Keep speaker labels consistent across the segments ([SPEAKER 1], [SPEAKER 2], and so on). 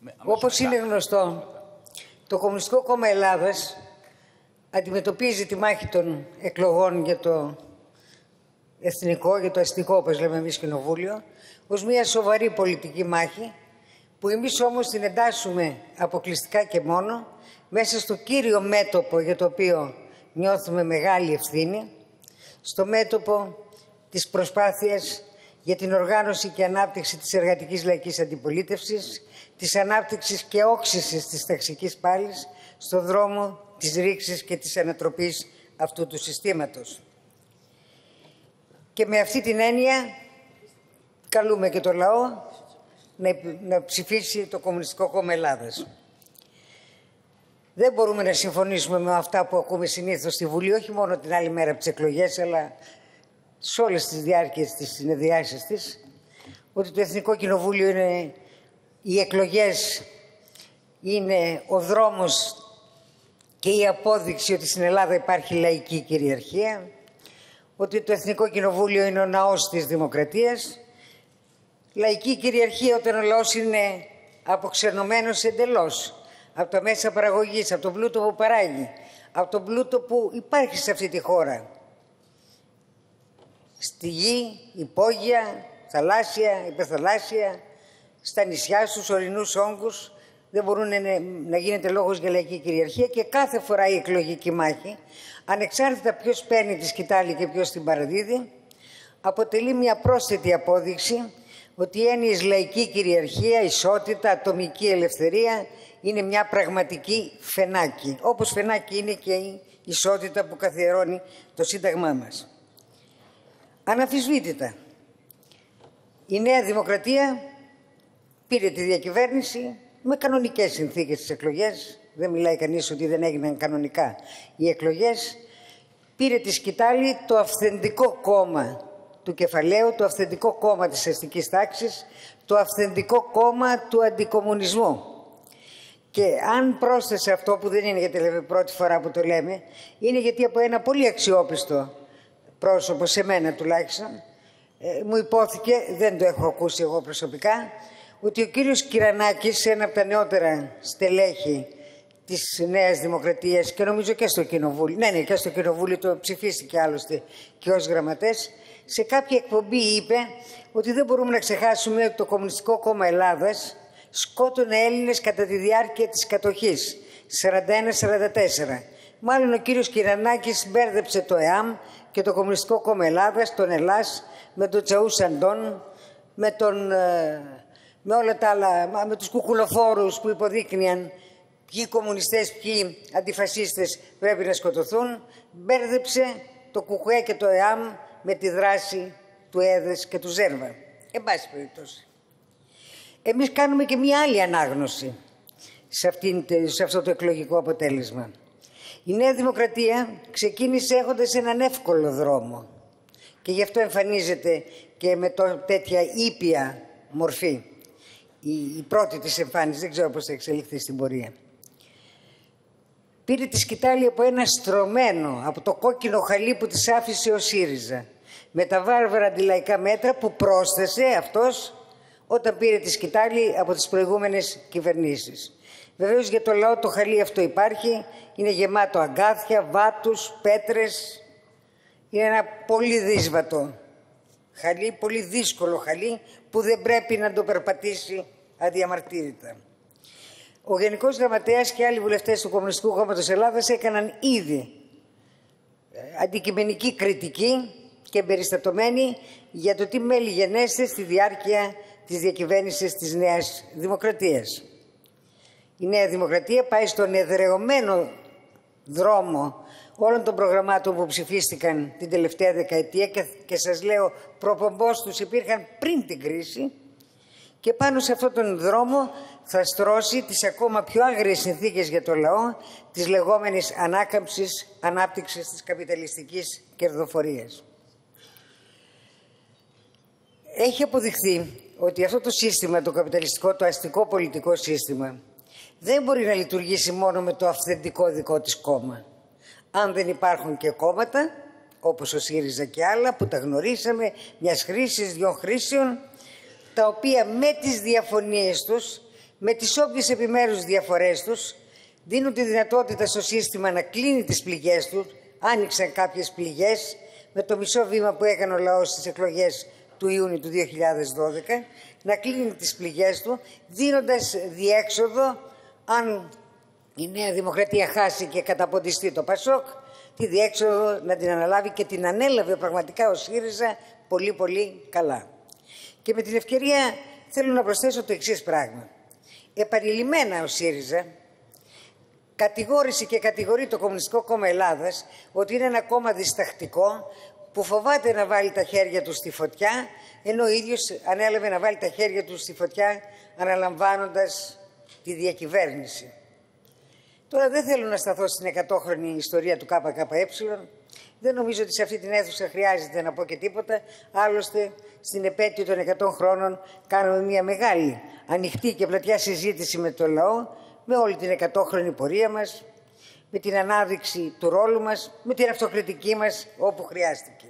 [SPEAKER 1] Όπως είναι γνωστό, το Κομμουνιστικό Κόμμα Ελλάδας αντιμετωπίζει τη μάχη των εκλογών για το εθνικό, για το αστικό, όπως λέμε εμείς, κοινοβούλιο, ως μια σοβαρή πολιτική μάχη, που εμείς όμως την εντάσσουμε αποκλειστικά και μόνο μέσα στο κύριο μέτωπο για το οποίο νιώθουμε μεγάλη ευθύνη, στο μέτωπο της προσπάθειας για την οργάνωση και ανάπτυξη της εργατικής λαϊκής αντιπολίτευσης, της ανάπτυξης και όξυσης της ταξικής πάλης στον δρόμο της ρήξης και της ανατροπής αυτού του συστήματος. Και με αυτή την έννοια καλούμε και το λαό να ψηφίσει το Κομμουνιστικό Κόμμα Ελλάδας. Δεν μπορούμε να συμφωνήσουμε με αυτά που ακούμε συνήθως στη Βουλή, όχι μόνο την άλλη μέρα από τις εκλογές, αλλά σε όλες τις διάρκειες της συνεδριάσεις της, ότι το Εθνικό Κοινοβούλιο είναι, οι εκλογές είναι ο δρόμος και η απόδειξη ότι στην Ελλάδα υπάρχει λαϊκή κυριαρχία, ότι το Εθνικό Κοινοβούλιο είναι ο ναός της δημοκρατίας. Λαϊκή κυριαρχία όταν ο λαός είναι αποξενωμένος εντελώς από τα μέσα παραγωγής, από τον πλούτο που παράγει, από τον πλούτο που υπάρχει σε αυτή τη χώρα. Στη γη, υπόγεια, θαλάσσια, υπερθαλάσσια, στα νησιά, στους ορεινούς όγκους, δεν μπορούν να γίνεται λόγος για λαϊκή κυριαρχία, και κάθε φορά η εκλογική μάχη, ανεξάρτητα ποιος παίρνει τη σκητάλη και ποιος την παραδίδει, αποτελεί μια πρόσθετη απόδειξη ότι οι έννοιες λαϊκή κυριαρχία, ισότητα, ατομική ελευθερία είναι μια πραγματική φενάκι. Όπως φενάκι είναι και η ισότητα που καθιερώνει το Σύνταγμά μας. Αναμφισβήτητα, η Νέα Δημοκρατία πήρε τη διακυβέρνηση με κανονικές συνθήκες στις εκλογές. Δεν μιλάει κανείς ότι δεν έγιναν κανονικά οι εκλογές. Πήρε τη σκητάλη το αυθεντικό κόμμα του κεφαλαίου, το αυθεντικό κόμμα της αστικής τάξης, το αυθεντικό κόμμα του αντικομμουνισμού. Και αν πρόσθεσε αυτό, που δεν είναι για την πρώτη φορά που το λέμε, είναι γιατί από ένα πολύ αξιόπιστο πρόσωπο, σε μένα τουλάχιστον, μου υπόθηκε, δεν το έχω ακούσει εγώ προσωπικά, ότι ο κύριος Κυρανάκης, ένα από τα νεότερα στελέχη της Νέας Δημοκρατίας, και νομίζω και στο Κοινοβούλιο, ναι, και στο Κοινοβούλιο το ψηφίστηκε άλλωστε και ως γραμματές, σε κάποια εκπομπή είπε ότι δεν μπορούμε να ξεχάσουμε ότι το Κομμουνιστικό Κόμμα Ελλάδας σκότωνε Έλληνες κατά τη διάρκεια της κατοχής, 41-44. Μάλλον ο κύριος Κυρανάκης μπέρδεψε το ΕΑΜ και το Κομμουνιστικό Κόμμα Ελλάδας, τον Ελλάς, με τον Τσαού Σαντών, με όλα τα άλλα, με τους κουκουλοφόρους που υποδείκνυαν ποιοι κομμουνιστές, ποιοι αντιφασίστες πρέπει να σκοτωθούν. Μπέρδεψε το ΚΚΕ και το ΕΑΜ με τη δράση του ΕΔΕΣ και του Ζέρβα. Εν πάση περιπτώσει. Εμείς κάνουμε και μία άλλη ανάγνωση σε αυτό το εκλογικό αποτέλεσμα. Η Νέα Δημοκρατία ξεκίνησε έχοντας έναν εύκολο δρόμο και γι' αυτό εμφανίζεται και με τέτοια ήπια μορφή. Η πρώτη της εμφάνιση, δεν ξέρω πώς θα εξελιχθεί στην πορεία. Πήρε τη σκητάλη από ένα στρωμένο, από το κόκκινο χαλί που της άφησε ο ΣΥΡΙΖΑ, με τα βάρβαρα αντιλαϊκά μέτρα που πρόσθεσε αυτός όταν πήρε τη σκητάλη από τις προηγούμενες κυβερνήσεις. Βεβαίως για το λαό το χαλί αυτό υπάρχει, είναι γεμάτο αγκάθια, βάτους, πέτρες. Είναι ένα πολύ δύσβατο χαλί, πολύ δύσκολο χαλί που δεν πρέπει να το περπατήσει αδιαμαρτύρητα. Ο Γενικός Γραμματέας και άλλοι βουλευτές του Κομμουνιστικού Κόμματος Ελλάδας έκαναν ήδη αντικειμενική κριτική και εμπεριστατωμένη για το τι μέλη γενέστε στη διάρκεια της διακυβέρνησης της Νέας Δημοκρατίας. Η Νέα Δημοκρατία πάει στον εδραιωμένο δρόμο όλων των προγραμμάτων που ψηφίστηκαν την τελευταία δεκαετία και σας λέω προπομπός τους υπήρχαν πριν την κρίση, και πάνω σε αυτόν τον δρόμο θα στρώσει τις ακόμα πιο άγριες συνθήκες για το λαό της λεγόμενης ανάκαμψης, ανάπτυξης της καπιταλιστικής κερδοφορίας. Έχει αποδειχθεί ότι αυτό το σύστημα, το καπιταλιστικό, το αστικό πολιτικό σύστημα, δεν μπορεί να λειτουργήσει μόνο με το αυθεντικό δικό της κόμμα. Αν δεν υπάρχουν και κόμματα, όπως ο ΣΥΡΙΖΑ και άλλα, που τα γνωρίσαμε, μιας χρήσης, 2 χρήσεων, τα οποία με τις διαφωνίες τους με τις όποιες επιμέρους διαφορές τους, δίνουν τη δυνατότητα στο σύστημα να κλείνει τις πληγές του. Άνοιξαν κάποιες πληγές με το μισό βήμα που έκανε ο λαός στις εκλογές του Ιούνιου του 2012, να κλείνει τις πληγές του, δίνοντας διέξοδο, αν η Νέα Δημοκρατία χάσει και καταποντιστεί το ΠΑΣΟΚ, τη διέξοδο να την αναλάβει, και την ανέλαβε πραγματικά ο ΣΥΡΙΖΑ πολύ πολύ καλά. Και με την ευκαιρία θέλω να προσθέσω το εξής πράγμα. Επανειλημμένα ο ΣΥΡΙΖΑ κατηγόρησε και κατηγορεί το Κομμουνιστικό Κόμμα Ελλάδας ότι είναι ένα κόμμα διστακτικό που φοβάται να βάλει τα χέρια του στη φωτιά, ενώ ο ίδιος ανέλαβε να βάλει τα χέρια του στη φωτιά αναλαμβάνοντας τη διακυβέρνηση. Τώρα δεν θέλω να σταθώ στην 100χρονη ιστορία του ΚΚΕ. Δεν νομίζω ότι σε αυτή την αίθουσα χρειάζεται να πω και τίποτα. Άλλωστε, στην επέτειο των 100 χρόνων κάναμε μια μεγάλη, ανοιχτή και πλατιά συζήτηση με το λαό, με όλη την 100χρονη πορεία μας, με την ανάδειξη του ρόλου μας, με την αυτοκριτική μας όπου χρειάστηκε.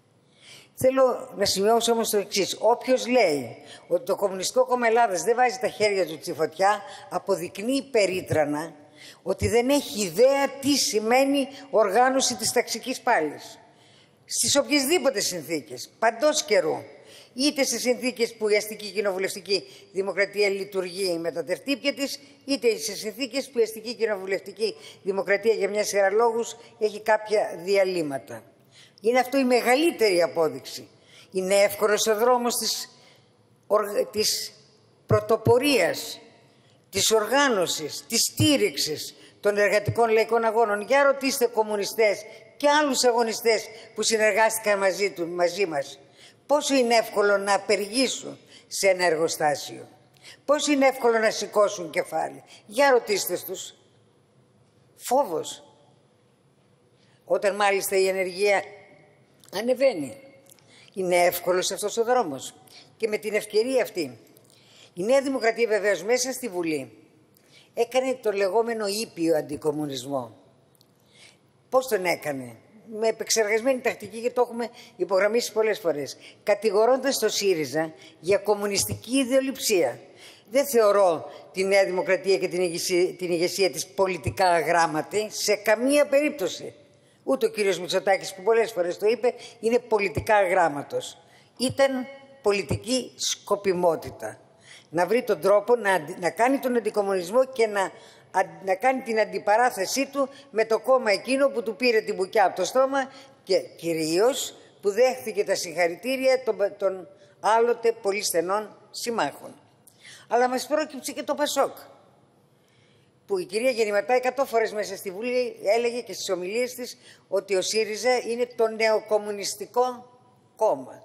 [SPEAKER 1] Θέλω να σημειώσω όμως το εξής. Όποιος λέει ότι το Κομμουνιστικό Κόμμα Ελλάδας δεν βάζει τα χέρια του στη φωτιά, αποδεικνύει περίτρανα ότι δεν έχει ιδέα τι σημαίνει οργάνωση της ταξικής πάλης. Στις οποιασδήποτε συνθήκες, παντός καιρού, είτε σε συνθήκες που η αστική κοινοβουλευτική δημοκρατία λειτουργεί με τα τερτύπια της, είτε σε συνθήκες που η αστική κοινοβουλευτική δημοκρατία για μια σειρά λόγους έχει κάποια διαλύματα. Είναι αυτό η μεγαλύτερη απόδειξη. Είναι εύκολος ο δρόμος της πρωτοπορίας, της οργάνωσης, της στήριξης των εργατικών λαϊκών αγώνων. Για ρωτήστε κομμουνιστές και άλλους αγωνιστές που συνεργάστηκαν μαζί μας. Πόσο είναι εύκολο να απεργήσουν σε ένα εργοστάσιο. Πόσο είναι εύκολο να σηκώσουν κεφάλι. Για ρωτήστε τους. Φόβος. Όταν μάλιστα η ενεργεία ανεβαίνει. Είναι εύκολος αυτός ο δρόμος. Και με την ευκαιρία αυτή, η Νέα Δημοκρατία βεβαίως μέσα στη Βουλή έκανε το λεγόμενο ήπιο αντικομμουνισμό. Πώς τον έκανε? Με επεξεργασμένη τακτική, και το έχουμε υπογραμμίσει πολλές φορές, κατηγορώντας το ΣΥΡΙΖΑ για κομμουνιστική ιδεολειψία. Δεν θεωρώ τη Νέα Δημοκρατία και την ηγεσία της πολιτικά αγράμματη σε καμία περίπτωση. Ούτε ο κύριος Μητσοτάκης, που πολλές φορές το είπε, είναι πολιτικά αγράμματος. Ήταν πολιτική σκοπιμότητα. Να βρει τον τρόπο να κάνει τον αντικομμουνισμό και να κάνει την αντιπαράθεσή του με το κόμμα εκείνο που του πήρε την μπουκιά από το στόμα και κυρίως που δέχθηκε τα συγχαρητήρια των άλλοτε πολύ στενών συμμάχων. Αλλά μας πρόκειψε και το ΠΑΣΟΚ, που η κυρία Γεννηματά 100 φορές μέσα στη Βουλή έλεγε και στις ομιλίες της ότι ο ΣΥΡΙΖΑ είναι το νεοκομμουνιστικό κόμμα.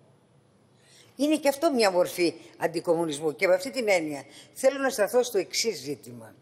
[SPEAKER 1] Είναι και αυτό μια μορφή αντικομμουνισμού, και με αυτή την έννοια θέλω να σταθώ στο εξής ζήτημα.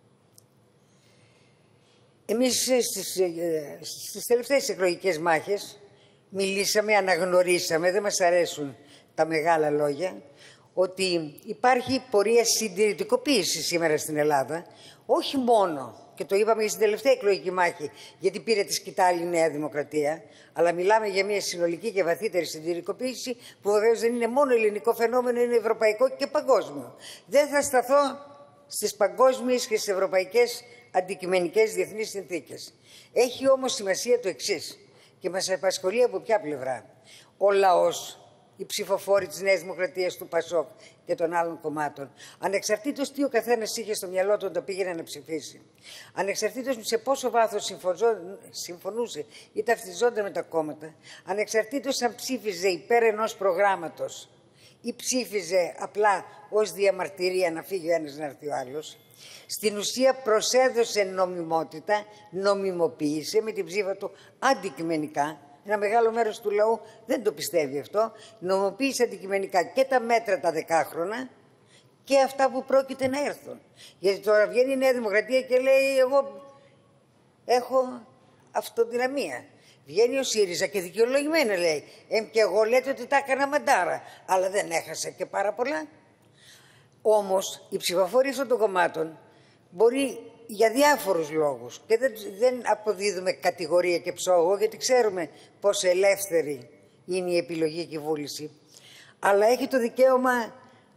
[SPEAKER 1] Εμείς στις τελευταίες εκλογικές μάχες μιλήσαμε, αναγνωρίσαμε, δεν μας αρέσουν τα μεγάλα λόγια, ότι υπάρχει πορεία συντηρητικοποίησης σήμερα στην Ελλάδα, όχι μόνο, και το είπαμε στην τελευταία εκλογική μάχη, γιατί πήρε τη σκητάλη η Νέα Δημοκρατία, αλλά μιλάμε για μια συνολική και βαθύτερη συντηρητικοποίηση, που βεβαίως δεν είναι μόνο ελληνικό φαινόμενο, είναι ευρωπαϊκό και παγκόσμιο. Δεν θα σταθώ στις παγκόσμιες και στις ευρωπαϊκές αντικειμενικές διεθνείς συνθήκες. Έχει όμως σημασία το εξής, και μας απασχολεί από ποια πλευρά. Ο λαός, οι ψηφοφόροι της Νέας Δημοκρατίας, του ΠΑΣΟΚ και των άλλων κομμάτων, ανεξαρτήτως τι ο καθένας είχε στο μυαλό του όταν πήγαινε να ψηφίσει, ανεξαρτήτως σε πόσο βάθος συμφωνούσε ή ταυτιζόταν με τα κόμματα, ανεξαρτήτως αν ψήφιζε υπέρ ενός προγράμματος ή ψήφιζε απλά ως διαμαρτυρία να φύγει ο ένας να έρθει ο άλλος, στην ουσία προσέδωσε νομιμότητα, νομιμοποίησε με την ψήφα του αντικειμενικά. Ένα μεγάλο μέρος του λαού δεν το πιστεύει αυτό. Νομιμοποίησε αντικειμενικά και τα μέτρα τα 10χρονα και αυτά που πρόκειται να έρθουν. Γιατί τώρα βγαίνει η Νέα Δημοκρατία και λέει εγώ έχω αυτοδυναμία. Βγαίνει ο ΣΥΡΙΖΑ και δικαιολογημένα λέει και εγώ λέτε ότι τα έκανα μαντάρα, αλλά δεν έχασα και πάρα πολλά. Όμως οι ψηφοφόροι αυτών των κομμάτων μπορεί για διάφορους λόγους, και δεν αποδίδουμε κατηγορία και ψόγο, γιατί ξέρουμε πόσο ελεύθερη είναι η επιλογή και η βούληση, αλλά έχει το δικαίωμα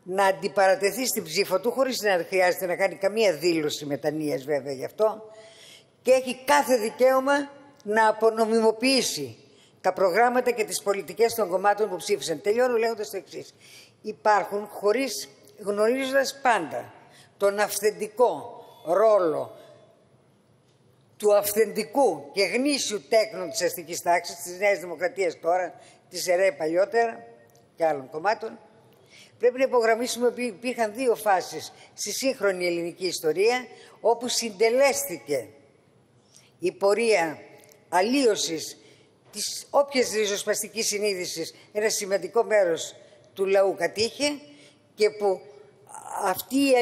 [SPEAKER 1] να αντιπαρατεθεί στην ψήφο του, χωρίς να χρειάζεται να κάνει καμία δήλωση μετανοίας βέβαια γι' αυτό, και έχει κάθε δικαίωμα να απονομιμοποιήσει τα προγράμματα και τις πολιτικές των κομμάτων που ψήφισαν. Τελειώνω λέγοντας το εξής. Υπάρχουν, γνωρίζοντας πάντα τον αυθεντικό ρόλο του αυθεντικού και γνήσιου τέκνου της αστικής τάξης, της Νέας Δημοκρατίας τώρα, της ΕΡΕ παλιότερα και άλλων κομμάτων, πρέπει να υπογραμμίσουμε ότι υπήρχαν δύο φάσεις στη σύγχρονη ελληνική ιστορία, όπου συντελέστηκε η πορεία αλλίωσης της όποιας ριζοσπαστικής συνείδησης ένα σημαντικό μέρος του λαού κατήχε, και που αυτή η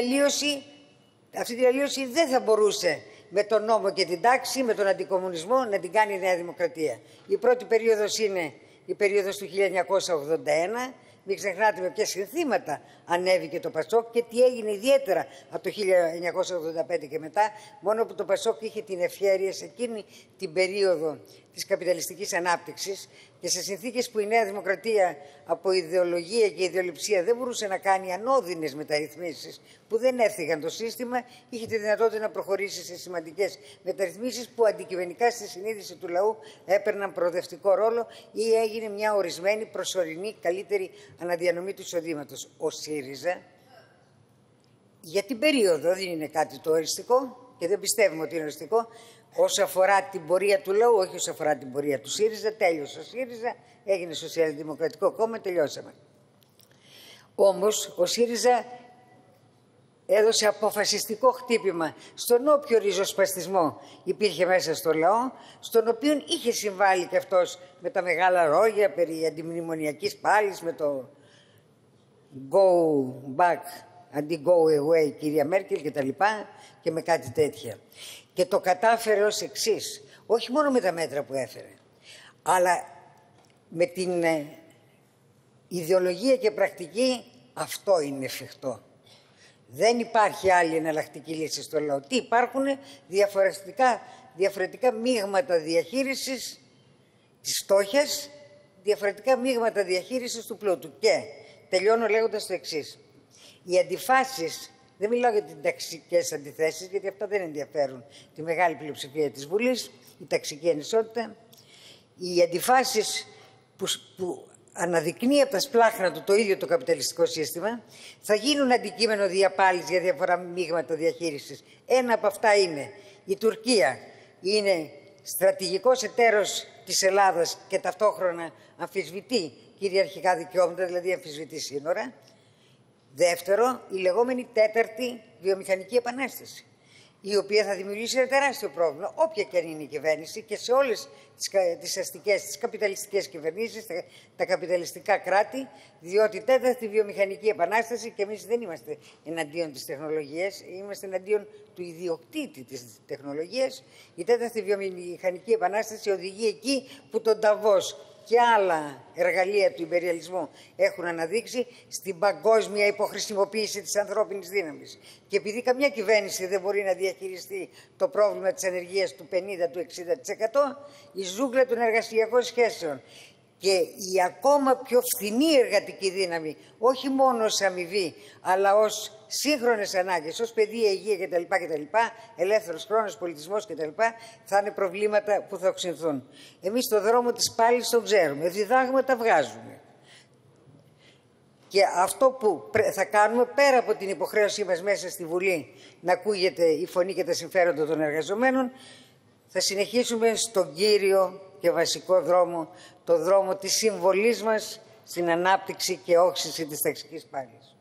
[SPEAKER 1] αλλίωση δεν θα μπορούσε με τον νόμο και την τάξη, με τον αντικομμουνισμό να την κάνει η Νέα Δημοκρατία. Η πρώτη περίοδος είναι η περίοδος του 1981. Μην ξεχνάτε με ποια συνθήματα ανέβηκε το Πασόκ και τι έγινε ιδιαίτερα από το 1985 και μετά, μόνο που το Πασόκ είχε την ευχέρεια σε εκείνη την περίοδο της καπιταλιστικής ανάπτυξης και σε συνθήκες που η Νέα Δημοκρατία από ιδεολογία και ιδεολειψία δεν μπορούσε να κάνει ανώδυνες μεταρρυθμίσεις που δεν έφυγαν το σύστημα, είχε τη δυνατότητα να προχωρήσει σε σημαντικές μεταρρυθμίσεις που αντικειμενικά στη συνείδηση του λαού έπαιρναν προοδευτικό ρόλο ή έγινε μια ορισμένη προσωρινή καλύτερη αναδιανομή του εισοδήματος. Ο ΣΥΡΙΖΑ για την περίοδο, δεν είναι κάτι το οριστικό και δεν πιστεύουμε ότι είναι οριστικό, όσο αφορά την πορεία του λαού, όχι όσο αφορά την πορεία του ΣΥΡΙΖΑ. Τέλειωσε ο ΣΥΡΙΖΑ, έγινε Σοσιαλδημοκρατικό Κόμμα, τελειώσαμε. Όμως ο ΣΥΡΙΖΑ έδωσε αποφασιστικό χτύπημα στον όποιο ριζοσπαστισμό υπήρχε μέσα στο λαό, στον οποίο είχε συμβάλει και αυτός με τα μεγάλα λόγια περί αντιμνημονιακής πάλης, με το go back αντί go away κυρία Μέρκελ και τα λοιπά, και με κάτι τέτοια. Και το κατάφερε ως εξής, όχι μόνο με τα μέτρα που έφερε, αλλά με την ιδεολογία και πρακτική. Αυτό είναι εφικτό. Δεν υπάρχει άλλη εναλλακτική λύση στο λαό. Τι υπάρχουν? Διαφορετικά μείγματα διαχείρισης της φτώχειας, διαφορετικά μείγματα διαχείρισης του πλούτου. Και τελειώνω λέγοντας το εξής. Οι αντιφάσεις, δεν μιλάω για τις ταξικές αντιθέσεις, γιατί αυτά δεν ενδιαφέρουν τη μεγάλη πλειοψηφία της Βουλής, η ταξική ανισότητα. Οι αντιφάσεις που αναδεικνύει από τα σπλάχνα του το ίδιο το καπιταλιστικό σύστημα, θα γίνουν αντικείμενο διαπάλης για διαφορά μείγματα διαχείρισης. Ένα από αυτά είναι η Τουρκία. Είναι στρατηγικός εταίρος της Ελλάδας και ταυτόχρονα αμφισβητεί κυριαρχικά δικαιώματα, δηλαδή αμφισβητεί σύνορα. Δεύτερο, η λεγόμενη τέταρτη βιομηχανική επανάσταση, η οποία θα δημιουργήσει ένα τεράστιο πρόβλημα, όποια και αν είναι η κυβέρνηση, και σε όλες τις αστικές, τις καπιταλιστικές κυβερνήσεις, τα καπιταλιστικά κράτη, διότι η τέταρτη βιομηχανική επανάσταση, και εμείς δεν είμαστε εναντίον της τεχνολογίας, είμαστε εναντίον του ιδιοκτήτη της τεχνολογίας, η τέταρτη βιομηχανική επανάσταση οδηγεί εκεί που τον Νταβός και άλλα εργαλεία του ιμπεριαλισμού έχουν αναδείξει, στην παγκόσμια υποχρησιμοποίηση της ανθρώπινης δύναμης. Και επειδή καμιά κυβέρνηση δεν μπορεί να διαχειριστεί το πρόβλημα της ανεργίας του 50%, του 60%, η ζούγκλα των εργασιακών σχέσεων και η ακόμα πιο φθηνή εργατική δύναμη, όχι μόνο ως αμοιβή, αλλά ως σύγχρονες ανάγκες, ως παιδεία, υγεία κτλ., ελεύθερος χρόνος, πολιτισμός κτλ., θα είναι προβλήματα που θα οξυνθούν. Εμείς το δρόμο της πάλης τον ξέρουμε, διδάγματα βγάζουμε. Και αυτό που θα κάνουμε, πέρα από την υποχρέωσή μας μέσα στη Βουλή να ακούγεται η φωνή και τα συμφέροντα των εργαζομένων, θα συνεχίσουμε στον κύριο και βασικό δρόμο, το δρόμο της συμβολής μας στην ανάπτυξη και όξυνση της ταξικής πάλης.